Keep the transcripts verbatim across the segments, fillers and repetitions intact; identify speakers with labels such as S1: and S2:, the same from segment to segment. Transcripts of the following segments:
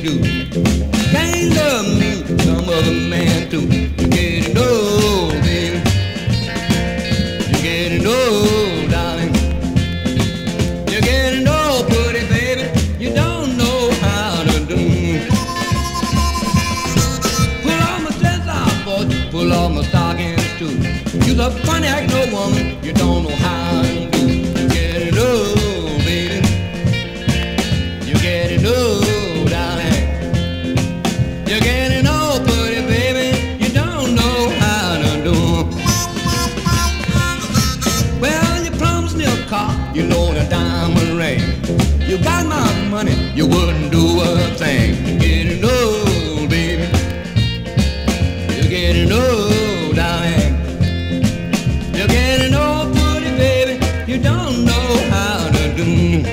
S1: do. Can't love me, some other man too. You're getting old, baby. You're getting old, darling. You're getting old, pretty baby. You don't know how to do. Pull all my dress off, boy. Pull all my stockings too. You're a funny act, no woman. You don't know how to do. You're getting old, baby. You're getting old, darling. You're getting old, pretty baby. You don't know how to do. Well, you promised me a car, you know the diamond ring. You got my money, you wouldn't do a thing. You're getting old, baby. You're getting old, darling. You're getting old, pretty baby. You don't know how to do.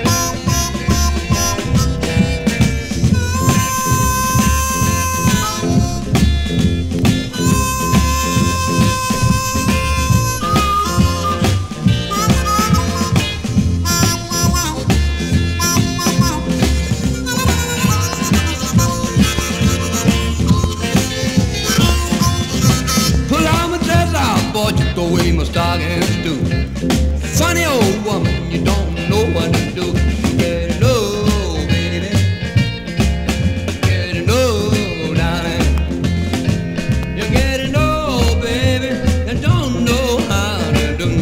S1: Throw away my stockings too. Funny old woman, you don't know what to do. You're getting old, baby. You're getting old, darling. You're getting old, baby. You don't know how to do.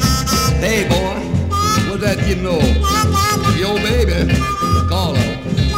S1: Hey, boy, what's that you know? Your baby, call her.